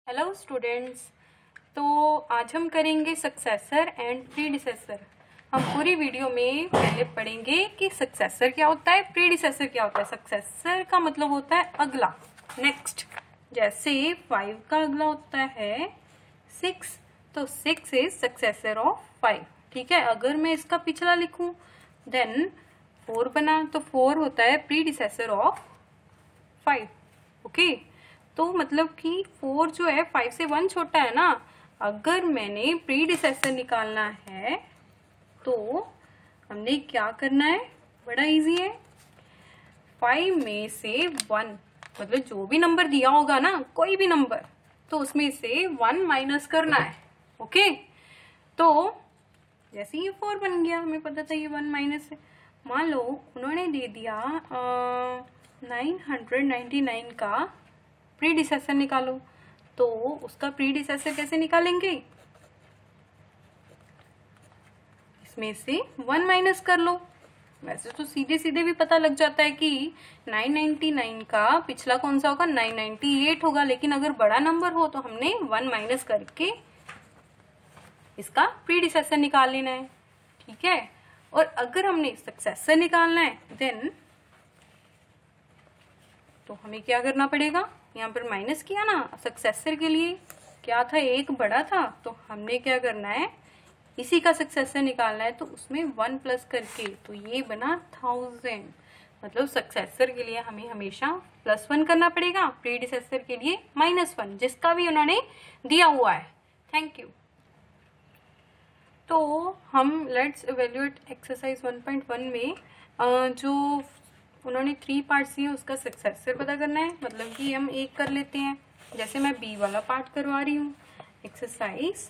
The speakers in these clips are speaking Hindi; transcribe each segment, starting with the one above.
Hello students. तो आज हम करेंगे सक्सेसर एंड प्रीडिसेसर। हम पूरी वीडियो में पहले पढ़ेंगे कि सक्सेसर क्या होता है, प्रीडिसेसर क्या होता है। सक्सेसर का मतलब होता है अगला, नेक्स्ट। जैसे 5 का अगला होता है 6, तो 6 इज सक्सेसर ऑफ 5। ठीक है, अगर मैं इसका पिछला लिखूं देन 4 बना, तो 4 होता है प्रीडिसेसर ऑफ 5। ओके, तो मतलब कि 4 जो है 5 से 1 छोटा है ना। अगर मैंने प्रीडिसेसर निकालना है तो हमने क्या करना है, बड़ा इजी है। 5 में से 1 मतलब जो भी नंबर दिया होगा ना, कोई भी नंबर, तो उसमें से 1 माइनस करना है। ओके, तो जैसे ये 4 बन गया, हमें पता था ये 1 माइनस है। मान लो उन्होंने दे दिया 999 का प्रीडिसेसर निकालो, तो उसका प्रीडिसेसर कैसे निकालेंगे, इसमें से 1 माइनस कर लो। वैसे तो सीधे सीधे भी पता लग जाता है कि 999 का पिछला कौन सा होगा, 998 होगा, लेकिन अगर बड़ा नंबर हो तो हमने 1 माइनस करके इसका प्रीडिसेसर निकाल लेना है। ठीक है, और अगर हमने सक्सेसर निकालना है देन तो हमें क्या करना पड़ेगा, यहाँ पर माइनस किया ना, सक्सेसर के लिए क्या था, एक बड़ा था, तो हमने क्या करना है, इसी का सक्सेसर निकालना है, तो उसमें 1 प्लस करके, तो ये बना 1000। मतलब सक्सेसर के लिए हमें हमेशा +1 करना पड़ेगा, प्रीडिसेसर के लिए -1, जिसका भी उन्होंने दिया हुआ है। Thank you. तो हम लेट्स इवेल्युएट एक्सरसाइज 1.1 में जो उन्होंने 3 पार्ट्स दिए उसका सक्सेसर पता करना है। मतलब कि हम एक कर लेते हैं, जैसे मैं बी वाला पार्ट करवा रही हूँ, एक्सरसाइज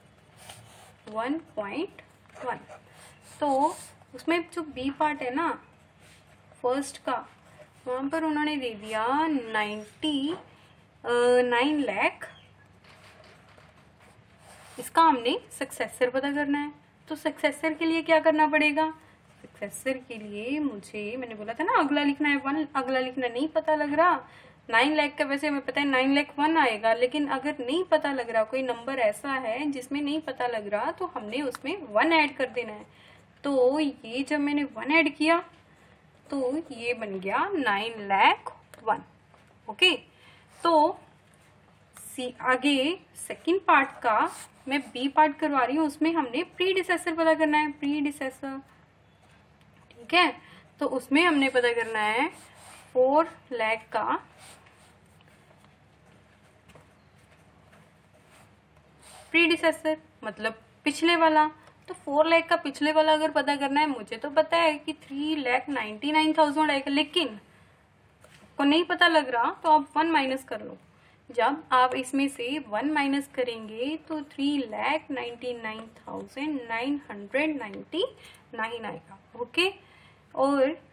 1.1। तो उसमें जो बी पार्ट है ना फर्स्ट का, वहाँ पर उन्होंने दे दिया 9 लाख। इसका हमने सक्सेसर पता करना है, तो सक्सेसर के लिए क्या करना पड़ेगा, सक्सेसर के लिए मैंने बोला था ना अगला लिखना है 1, अगला लिखना नहीं पता लग रहा। 9 लाख का वैसे हमें पता है 9 लाख 1 आएगा, लेकिन अगर नहीं पता लग रहा, कोई नंबर ऐसा है जिसमें नहीं पता लग रहा, तो हमने उसमें 1 ऐड कर देना है। तो ये जब मैंने 1 ऐड किया तो ये बन गया 9 लाख 1। ओके, तो आगे सेकंड पार्ट का मैं बी पार्ट करवा रही हूँ, उसमें हमने प्रीडिसेसर पता करना है, प्रीडिसेसर। ठीक है, तो उसमें हमने पता करना है 4 लाख का प्रीडिसेसर, मतलब पिछले वाला। तो 4 लाख का पिछले वाला अगर पता करना है, मुझे तो पता है कि 3,99,000 आएगा, लेकिन को नहीं पता लग रहा, तो आप 1 माइनस कर लो। जब आप इसमें से 1 माइनस करेंगे तो 3,99,999 आएगा। ओके, और